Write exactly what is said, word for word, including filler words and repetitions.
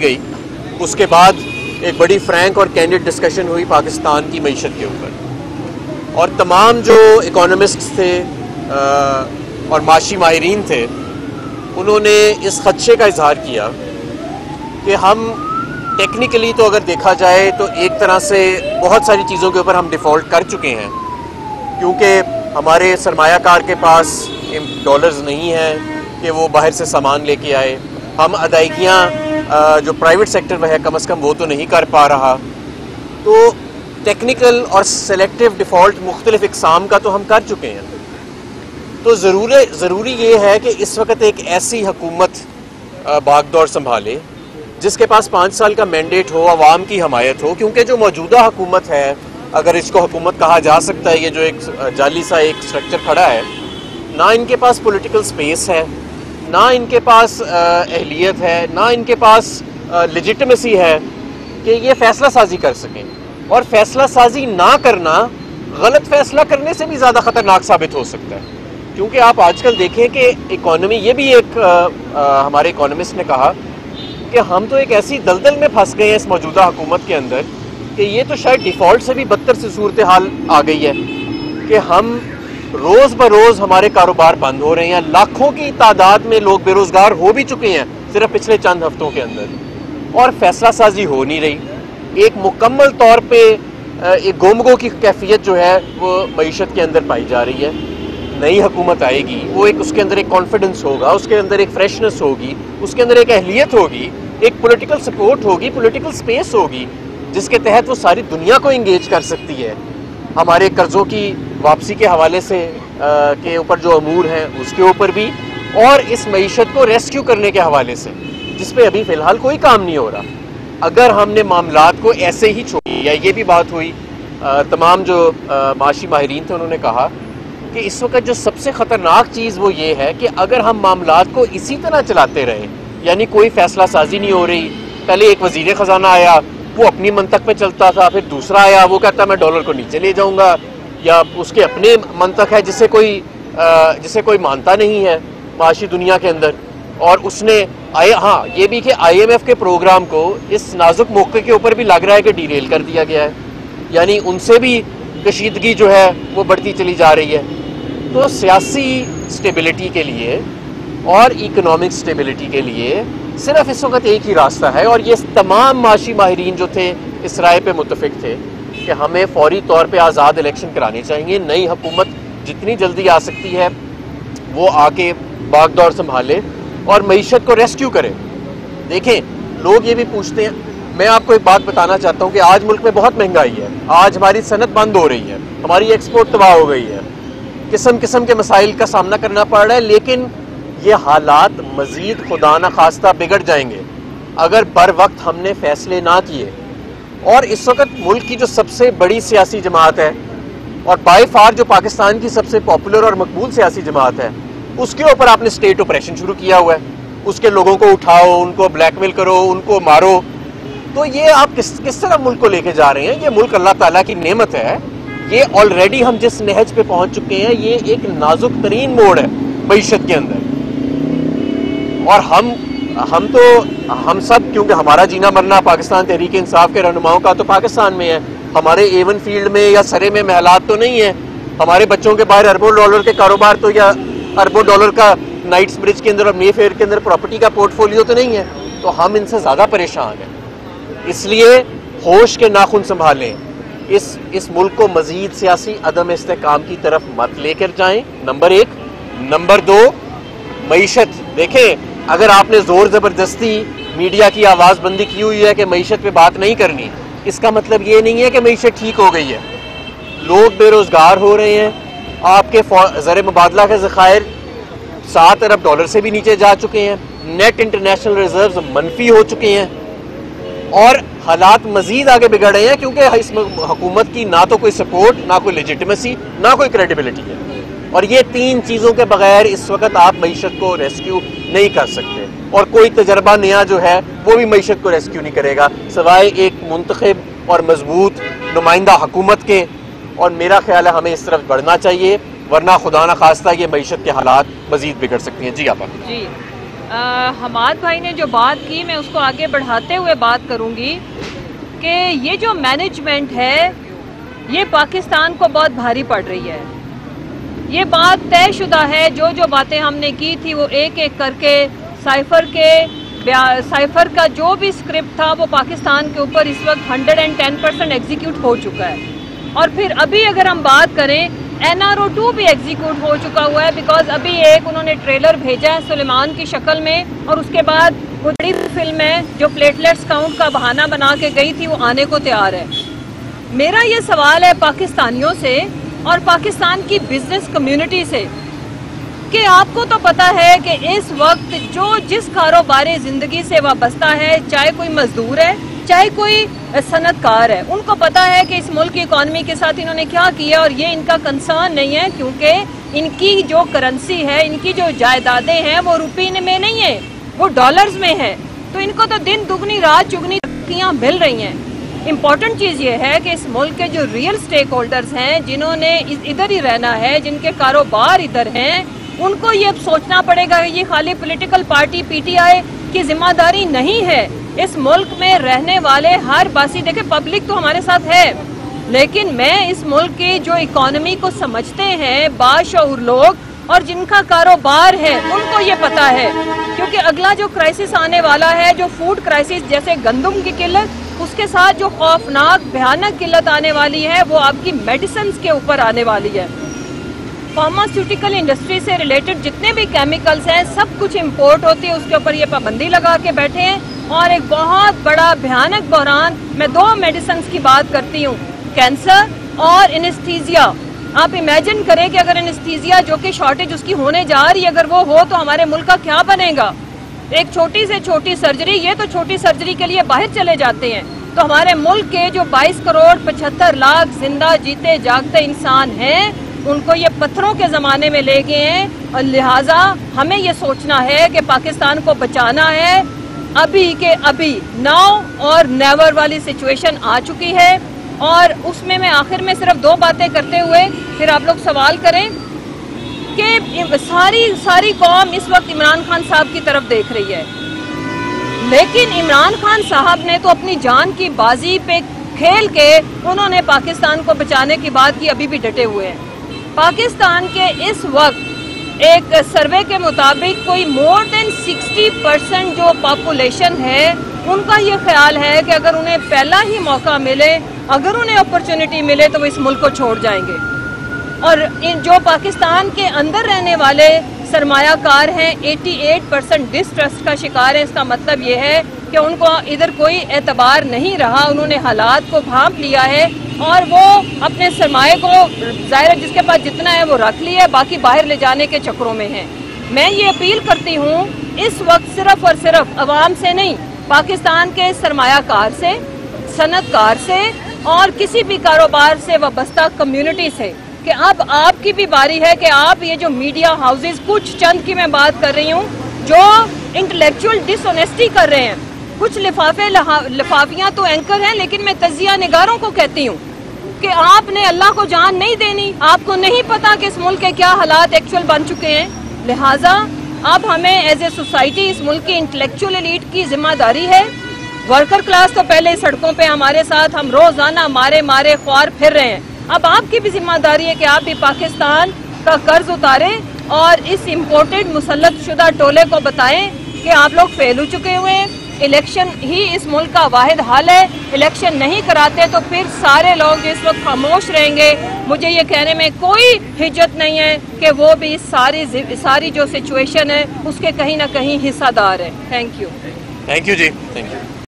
گئی اس کے بعد ایک بڑی فرینک اور کینڈڈ ڈسکشن ہوئی پاکستان کی معیشت کے اوپر، اور تمام جو اکانومسٹس تھے اور معاشی ماہرین تھے انہوں نے اس خدشے کا اظہار کیا کہ ہم ٹیکنیکلی تو اگر دیکھا جائے تو ایک طرح سے بہت ساری چیزوں کے اوپر ہم ڈیفالٹ کر چکے ہیں، کیونکہ ہمارے سرمایہ کار کے پاس ڈالرز نہیں ہیں کہ وہ باہر سے سامان لے کے آئے، ہم ادائیگیاں جو پرائیویٹ سیکٹر میں ہے کم از کم وہ تو نہیں کر پا رہا، تو ٹیکنیکل اور سلیکٹیو ڈیفالٹ مختلف اقسام کا تو ہم کر چکے ہیں۔ تو ضروری ضروری یہ ہے کہ اس وقت ایک ایسی حکومت باغ دور سنبھالے جس کے پاس پانچ سال کا مینڈیٹ ہو، عوام کی حمایت ہو، کیونکہ جو موجودہ حکومت ہے، اگر اس کو حکومت کہا جا سکتا ہے، یہ جو ایک جعلی سا ایک سٹرکچر کھڑا ہے، نہ ان کے پاس پولیٹیکل سپیس ہے، نہ ان کے پاس اہلیت ہے، نہ ان کے پاس لیجٹمیسی ہے کہ یہ فیصلہ سازی کر سکیں، اور فیصلہ سازی نہ کرنا غلط فیصلہ کرنے سے بھی زیادہ خطرناک ثابت ہو سکتا ہے، کیونکہ آپ آج کل دیکھیں کہ اکانومی، یہ بھی ایک ہمارے اکانومسٹ نے کہا کہ ہم تو ایک ایسی دلدل میں پھنس گئے ہیں اس موجودہ حکومت کے اندر کہ یہ تو شاید ڈیفالٹ سے بھی بدتر سے صورتحال آ گئی ہے کہ ہم روز بروز ہمارے کاروبار بند ہو رہے ہیں، لاکھوں کی تعداد میں لوگ بے روزگار ہو بھی چکے ہیں صرف پچھلے چند ہفتوں کے اندر، اور فیصلہ سازی ہو نہیں رہی، ایک مکمل طور پہ ایک گومگو کی کیفیت جو ہے وہ معیشت کے اندر پائی جا رہی ہے۔ نئی حکومت آئے گی، وہ ایک اس کے اندر ایک کانفیڈنس ہوگا، اس کے اندر ایک فریشنس ہوگی، اس کے اندر ایک اہلیت ہوگی، ایک پولیٹیکل سپورٹ ہوگی، پولیٹیکل سپیس ہوگی جس کے تحت وہ ساری دنیا کو انگیج کر سکتی ہے، ہمارے قرضوں کی واپسی کے حوالے سے کے اوپر جو امور ہیں اس کے اوپر بھی، اور اس معیشت کو ریسکیو کرنے کے حوالے سے جس پہ ابھی فی الحال کوئی کام نہیں ہو رہا۔ اگر ہم نے معاملات کو ایسے ہی چھوڑ دیا، یہ بھی بات ہوئی، تمام جو معاشی ماہرین تھے انہوں نے کہا کہ اس وقت جو سب سے خطرناک چیز وہ یہ ہے کہ اگر ہم معاملات کو اسی طرح چلاتے رہے، یعنی کوئی فیصلہ سازی نہیں ہو رہی، پہلے ایک وزیر خزانہ آیا وہ اپنی منطق پہ چلتا تھا، پھر دوسرا آیا وہ کہتا میں ڈالر کو نیچے لے جاؤں گا، یا اس کے اپنے منطق ہے جسے کوئی جسے کوئی مانتا نہیں ہے معاشی دنیا کے اندر، اور اس نے آئے ہاں یہ بھی کہ آئی ایم ایف کے پروگرام کو اس نازک موقع کے اوپر بھی لگ رہا ہے کہ ڈیریل کر دیا گیا ہے، یعنی ان سے بھی کشیدگی جو ہے وہ بڑھتی چلی جا رہی ہے۔ تو سیاسی سٹیبلٹی کے لیے اور اکنامک سٹیبلٹی کے لیے صرف اس وقت ایک ہی راستہ ہے، اور یہ تمام معاشی ماہرین جو تھے اس رائے پہ متفق تھے کہ ہمیں فوری طور پہ آزاد الیکشن کرانے چاہیے، نئی حکومت جتنی جلدی آ سکتی ہے وہ آ کے باغ دور سنبھالے اور معیشت کو ریسکیو کرے۔ دیکھیں لوگ یہ بھی پوچھتے ہیں، میں آپ کو ایک بات بتانا چاہتا ہوں کہ آج ملک میں بہت مہنگائی ہے، آج ہماری صنعت بند ہو رہی ہے، ہماری ایکسپورٹ تباہ ہو گئی ہے، قسم قسم کے مسائل کا سامنا کرنا پڑ رہا ہے، لیکن یہ حالات مزید خدا نہ خواستہ بگڑ جائیں گے اگر بر وقت ہم نے فیصلے نہ کیے۔ اور اس وقت ملک کی جو سب سے بڑی سیاسی جماعت ہے اور بائی فار جو پاکستان کی سب سے پاپولر اور مقبول سیاسی جماعت ہے، اس کے اوپر آپ نے اسٹیٹ آپریشن شروع کیا ہوا ہے، اس کے لوگوں کو اٹھاؤ، ان کو بلیک میل کرو، ان کو مارو، تو یہ آپ کس کس طرح ملک کو لے کے جا رہے ہیں؟ یہ ملک اللہ تعالیٰ کی نعمت ہے، یہ آلریڈی ہم جس نہج پہ پہنچ چکے ہیں یہ ایک نازک ترین موڑ ہے معیشت کے اندر، اور ہم ہم تو ہم سب کیونکہ ہمارا جینا مرنا پاکستان تحریک انصاف کے رہنماؤں کا تو پاکستان میں ہے، ہمارے ایون فیلڈ میں یا سرے میں محلات تو نہیں ہیں، ہمارے بچوں کے باہر اربوں ڈالر کے کاروبار تو یا اربوں ڈالر کا نائٹس برج کے اندر اور مے فیئر کے اندر پراپرٹی کا پورٹ فولیو تو نہیں ہے، تو ہم ان سے زیادہ پریشان ہیں۔ اس لیے ہوش کے ناخن سنبھالیں، اس اس ملک کو مزید سیاسی عدم استحکام کی طرف مت لے کر جائیں، نمبر ایک۔ نمبر دو، معیشت دیکھیں، اگر آپ نے زور زبردستی میڈیا کی آواز بندی کی ہوئی ہے کہ معیشت پہ بات نہیں کرنی، اس کا مطلب یہ نہیں ہے کہ معیشت ٹھیک ہو گئی ہے، لوگ بے روزگار ہو رہے ہیں، آپ کے زر مبادلہ کے ذخائر سات ارب ڈالر سے بھی نیچے جا چکے ہیں، نیٹ انٹرنیشنل ریزروز منفی ہو چکے ہیں، اور حالات مزید آگے بگڑ رہے ہیں کیونکہ اس حکومت کی نہ تو کوئی سپورٹ، نہ کوئی لیجٹمیسی، نہ کوئی کریڈیبلٹی ہے، اور یہ تین چیزوں کے بغیر اس وقت آپ معیشت کو ریسکیو نہیں کر سکتے، اور کوئی تجربہ نیا جو ہے وہ بھی معیشت کو ریسکیو نہیں کرے گا سوائے ایک منتخب اور مضبوط نمائندہ حکومت کے، اور میرا خیال ہے ہمیں اس طرف بڑھنا چاہیے، ورنہ خدا نہ خواستہ یہ معیشت کے حالات مزید بگڑ سکتی ہیں۔ جی آپ جی حماد بھائی نے جو بات کی میں اس کو آگے بڑھاتے ہوئے بات کروں گی کہ یہ جو مینجمنٹ ہے یہ پاکستان کو بہت بھاری پڑ رہی ہے. یہ بات طے شدہ ہے, جو جو باتیں ہم نے کی تھی وہ ایک ایک کر کے سائفر کے سائفر کا جو بھی اسکرپٹ تھا وہ پاکستان کے اوپر اس وقت hundred and ten percent execute ہو چکا ہے. اور پھر ابھی اگر ہم بات کریں این آر او ٹو بھی ایگزیکیوٹ ہو چکا ہوا ہے, بیکاز ابھی ایک انہوں نے ٹریلر بھیجا ہے سلیمان کی شکل میں, اور اس کے بعد وہ بڑی فلم ہے جو پلیٹلیٹس کاؤنٹ کا بہانہ بنا کے گئی تھی وہ آنے کو تیار ہے. میرا یہ سوال ہے پاکستانیوں سے اور پاکستان کی بزنس کمیونٹی سے کہ آپ کو تو پتا ہے کہ اس وقت جو جس کاروباری زندگی سے وابستہ ہے, چاہے کوئی مزدور ہے چاہے کوئی صنعت کار ہے, ان کو پتا ہے کہ اس ملک کی اکانومی کے ساتھ انہوں نے کیا کیا, اور یہ ان کا کنسرن نہیں ہے کیونکہ ان کی جو کرنسی ہے, ان کی جو جائیدادیں ہیں وہ روپی میں نہیں ہے, وہ ڈالرز میں ہے. تو ان کو تو دن دگنی رات چگنی ترقیاں مل رہی ہیں. امپورٹنٹ چیز یہ ہے کہ اس ملک کے جو ریئل سٹیک ہولڈرز ہیں, جنہوں نے ادھر ہی رہنا ہے, جن کے کاروبار ادھر ہیں, ان کو یہ سوچنا پڑے گا کہ یہ خالی پولیٹیکل پارٹی پی ٹی آئی کی ذمہ داری نہیں ہے. اس ملک میں رہنے والے ہر باسی, دیکھیں پبلک تو ہمارے ساتھ ہے, لیکن میں اس ملک کی جو اکانومی کو سمجھتے ہیں باشعور لوگ اور جن کا کاروبار ہے ان کو یہ پتا ہے, کیونکہ اگلا جو کرائسس آنے والا ہے, جو فوڈ کرائسس جیسے گندم کی قلت, اس کے ساتھ جو خوفناک بھیانک قلت آنے والی ہے وہ آپ کی میڈیسنز کے اوپر آنے والی ہے. فارماسیوٹیکل انڈسٹری سے ریلیٹڈ جتنے بھی کیمیکلز ہیں سب کچھ امپورٹ ہوتی ہے, اس کے اوپر یہ پابندی لگا کے بیٹھے ہیں. اور ایک بہت بڑا بھیانک بحران, میں دو میڈیسنز کی بات کرتی ہوں, کینسر اور انستھیزیا. آپ امیجن کریں کہ اگر انستھیزیا جو کہ شارٹیج اس کی ہونے جا رہی ہے, اگر وہ ہو تو ہمارے ملک کا کیا بنے گا. ایک چھوٹی سے چھوٹی سرجری, یہ تو چھوٹی سرجری کے لیے باہر چلے جاتے ہیں, تو ہمارے ملک کے جو بائیس کروڑ پچہتر لاکھ زندہ جیتے جاگتے انسان ہیں ان کو یہ پتھروں کے زمانے میں لے گئے ہیں. اور لہٰذا ہمیں یہ سوچنا ہے کہ پاکستان کو بچانا ہے. ابھی کے ابھی ناؤ اور نیور والی سچویشن آ چکی ہے, اور اس میں میں آخر میں صرف دو باتیں کرتے ہوئے پھر آپ لوگ سوال کریں کہ ساری ساری قوم اس وقت عمران خان صاحب کی طرف دیکھ رہی ہے, لیکن عمران خان صاحب نے تو اپنی جان کی بازی پہ کھیل کے انہوں نے پاکستان کو بچانے کی بات کی, ابھی بھی ڈٹے ہوئے ہیں. پاکستان کے اس وقت ایک سروے کے مطابق کوئی مور دین سکسٹی پرسنٹ جو پاپولیشن ہے ان کا یہ خیال ہے کہ اگر انہیں پہلا ہی موقع ملے, اگر انہیں اپرچونٹی ملے تو وہ اس ملک کو چھوڑ جائیں گے. اور جو پاکستان کے اندر رہنے والے سرمایہ کار ہیں ایٹی ایٹ پرسنٹ ڈسٹرسٹ کا شکار ہیں. اس کا مطلب یہ ہے کہ ان کو ادھر کوئی اعتبار نہیں رہا, انہوں نے حالات کو بھانپ لیا ہے اور وہ اپنے سرمایہ کو ظاہر جس کے پاس جتنا ہے وہ رکھ لیا ہے, باقی باہر لے جانے کے چکروں میں ہیں. میں یہ اپیل کرتی ہوں اس وقت صرف اور صرف عوام سے نہیں, پاکستان کے سرمایہ کار سے, صنعت کار سے اور کسی بھی کاروبار سے وابستہ کمیونٹی سے, کہ اب آپ کی بھی باری ہے کہ آپ یہ جو میڈیا ہاؤسز, کچھ چند کی میں بات کر رہی ہوں جو انٹلیکچوئل ڈس آنیسٹی کر رہے ہیں, کچھ لفافے لفافیاں تو اینکر ہیں, لیکن میں تجزیہ نگاروں کو کہتی ہوں کہ آپ نے اللہ کو جان نہیں دینی, آپ کو نہیں پتا کہ اس ملک کے کیا حالات ایکچوئل بن چکے ہیں. لہٰذا اب ہمیں ایز اے سوسائٹی اس ملک کی انٹلیکچوئل ایلیٹ کی ذمہ داری ہے. ورکر کلاس تو پہلے سڑکوں پہ ہمارے ساتھ ہم روزانہ مارے مارے خوار پھر رہے ہیں, اب آپ کی بھی ذمہ داری ہے کہ آپ بھی پاکستان کا قرض اتاریں اور اس امپورٹڈ مسلط شدہ ٹولے کو بتائیں کہ آپ لوگ فیل ہو چکے ہوئے ہیں. الیکشن ہی اس ملک کا واحد حل ہے, الیکشن نہیں کراتے تو پھر سارے لوگ اس وقت خاموش رہیں گے. مجھے یہ کہنے میں کوئی حجت نہیں ہے کہ وہ بھی ساری ساری جو سچویشن ہے اس کے کہیں نہ کہیں حصہ دار ہے. Thank you. تھینک یو جی, تھینک یو.